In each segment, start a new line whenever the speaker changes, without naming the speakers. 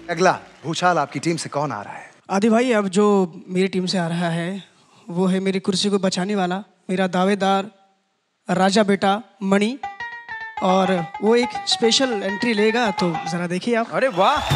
अगला भूचाल आपकी टीम से कौन आ रहा है?
आदि भाई, अब जो मेरी टीम से आ रहा है वो है मेरी कुर्सी को बचाने वाला, मेरा दावेदार राजा बेटा मणि, और वो एक स्पेशल एंट्री लेगा, तो जरा देखिए आप।
अरे वाह,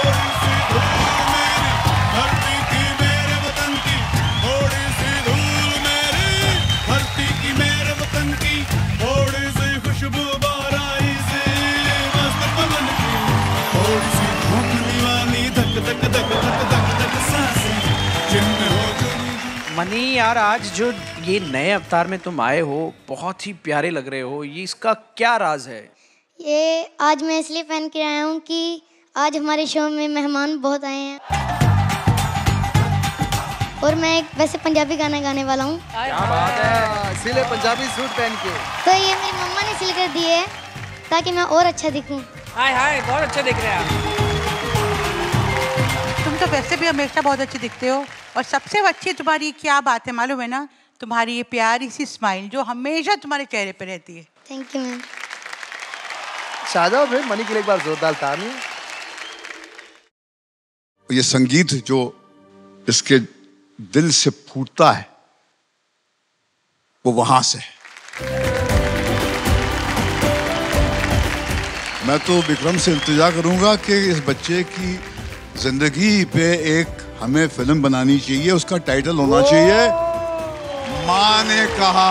मनी यार, आज जो ये नए अवतार में तुम आए हो बहुत ही प्यारे लग रहे हो, ये इसका क्या राज है?
ये आज मैं इसलिए पहन के आया हूँ कि आज हमारे शो में मेहमान बहुत आए हैं और मैं एक वैसे पंजाबी गाना गाने वाला हूँ।
क्या बात है,
इसीलिए पंजाबी सूट पहन के।
तो ये मेरी मम्मा ने सिल कर दिए है ताकि मैं और अच्छा दिखूँ।
हाय हाय, बहुत अच्छे दिख रहे हैं आप।
तुम तो वैसे भी हमेशा बहुत अच्छे दिखते हो, और सबसे अच्छी तुम्हारी क्या बात है मालूम है ना? तुम्हारी ये प्यारी सी स्माइल जो हमेशा तुम्हारे चेहरे पे रहती है।
Thank you ma'am.
शाहजाद भाई, मनी के लिए एक बार जोरदार तालियां।
ये संगीत जो इसके दिल से फूटता है वो वहां से है। मैं तो विक्रम से इल्तिजा करूंगा कि इस बच्चे की जिंदगी पे एक हमें फिल्म बनानी चाहिए, उसका टाइटल होना चाहिए माँ ने कहा।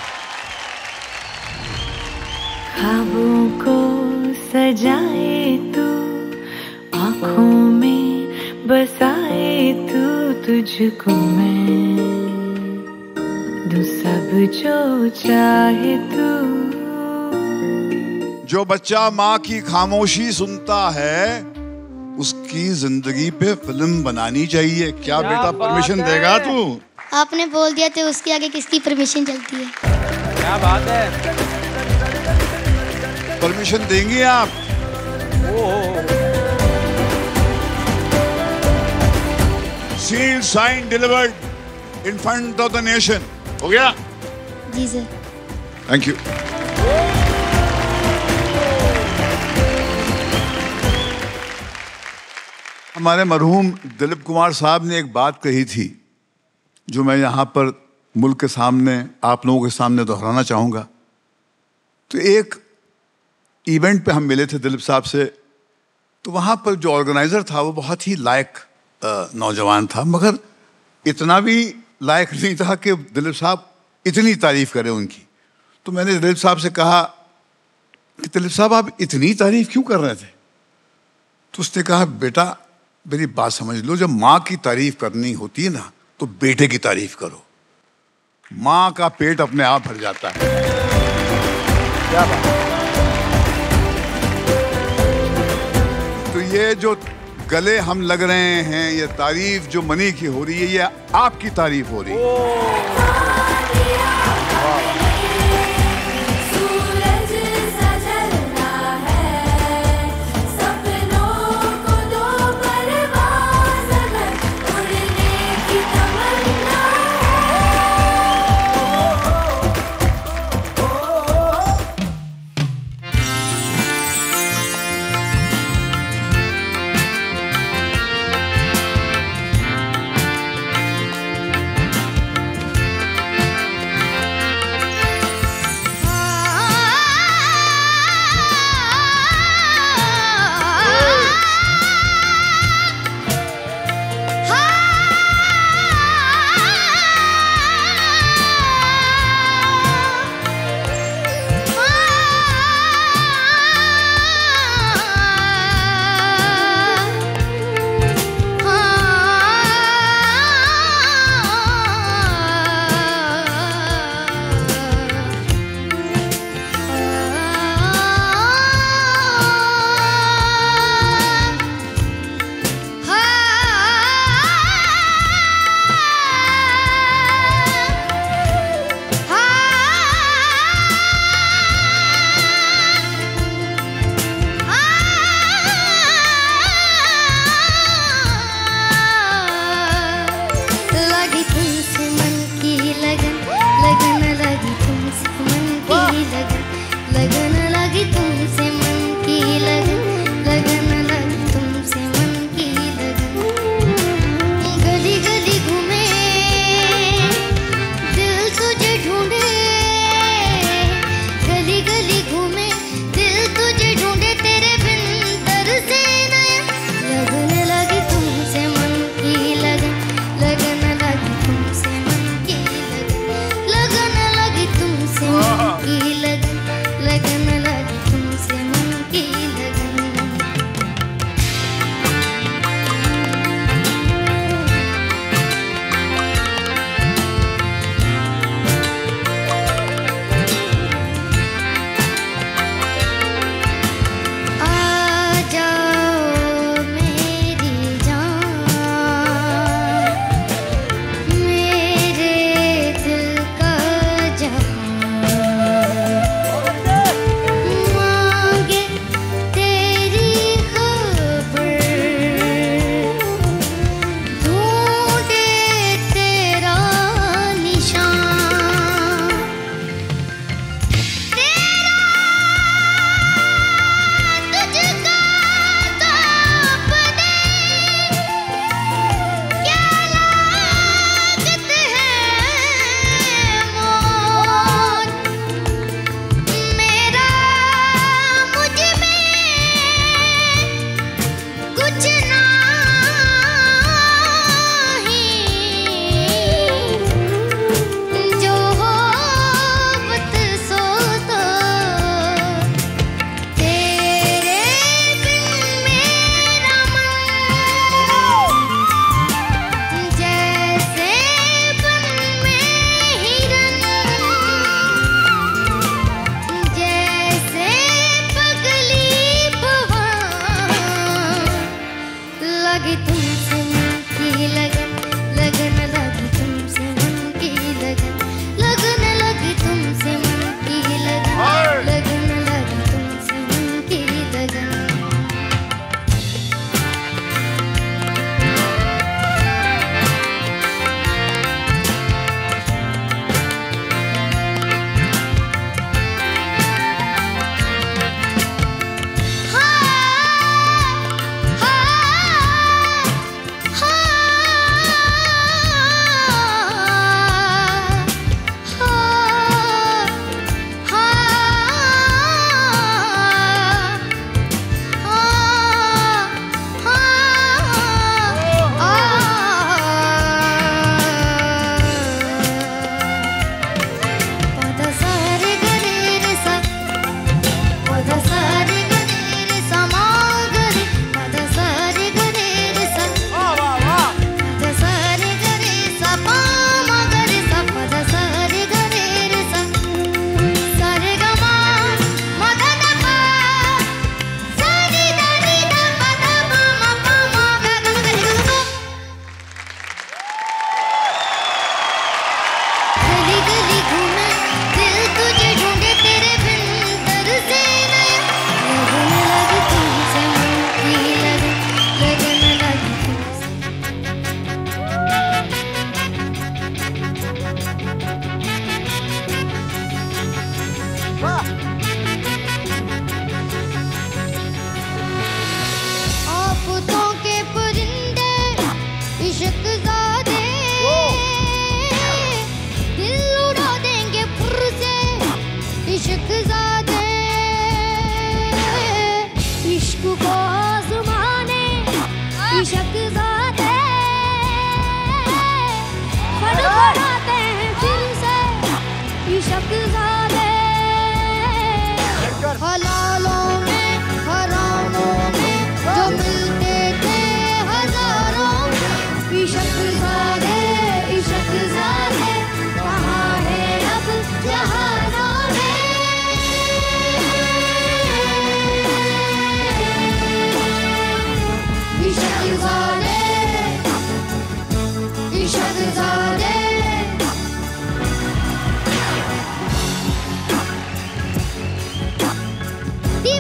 ख्वाबों को सजाए तू, आँखों में बसाए तू, तुझको मैं दूँ सब जो चाहे तू।
जो बच्चा माँ की खामोशी सुनता है उसकी जिंदगी पे फिल्म बनानी चाहिए। क्या बेटा परमिशन देगा तू?
आपने बोल दिया तो उसके आगे किसकी परमिशन चलती है?
क्या बात है,
परमिशन देंगे आप? Seal sign delivered in front of the nation. हो गया?
जी सर।
Thank you. हमारे मरहूम दिलीप कुमार साहब ने एक बात कही थी जो मैं यहाँ पर मुल्क के सामने, आप लोगों के सामने दोहराना चाहूँगा। तो एक इवेंट पे हम मिले थे दिलीप साहब से, तो वहाँ पर जो ऑर्गेनाइज़र था वो बहुत ही लायक नौजवान था, मगर इतना भी लायक नहीं था कि दिलीप साहब इतनी तारीफ़ करें उनकी। तो मैंने दिलीप साहब से कहा कि दिलीप साहब आप इतनी तारीफ़ क्यों कर रहे थे? तो उसने कहा, बेटा मेरी बात समझ लो, जब माँ की तारीफ करनी होती है ना तो बेटे की तारीफ करो, माँ का पेट अपने आप भर जाता है। क्या बात। तो ये जो गले हम लग रहे हैं, ये तारीफ जो मनी की हो रही है, ये आपकी तारीफ हो रही है।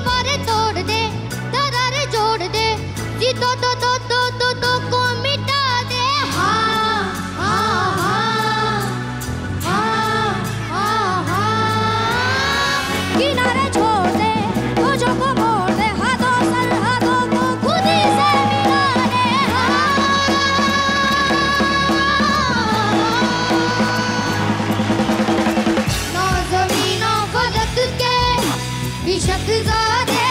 दीवारें तोड़ दे, दरारें जोड़ दे, जी तो को मिटा दे। हाँ हाँ हाँ हाँ हाँ हाँ, किनारे छोड़ दे, बोझों को मोड़ दे, हाथों सरहदों को खुद ही से मिला दे। ना ज़मीन ना फलक के शहज़ादे,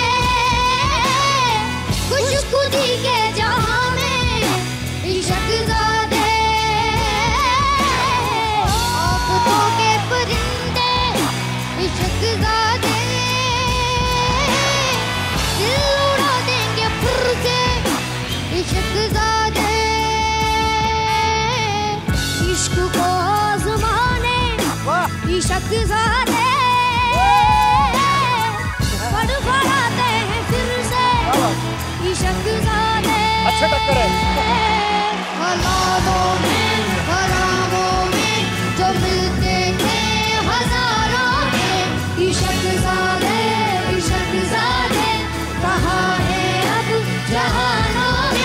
खुशखुदी के जहां में शहज़ादे, आँखों के परिंदे शहज़ादे, दिल उड़ा देंगे फिर से शहज़ादे, इश्क को आज़माने शहज़ादे, फड़फड़ाते हैं फिर से शहज़ादे।
अच्छा टक्कर है।
हलालों में हरामों में जो मिलते थे हजारों में शहज़ादे, शहज़ादे कहाँ है अब जहानों में।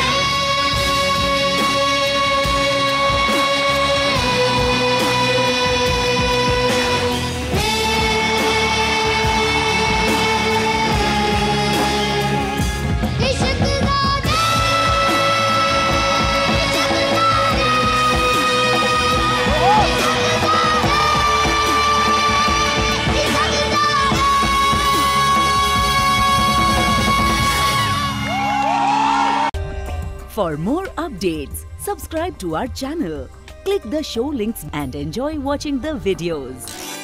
For more updates, subscribe to our channel, click the show links and enjoy watching the videos.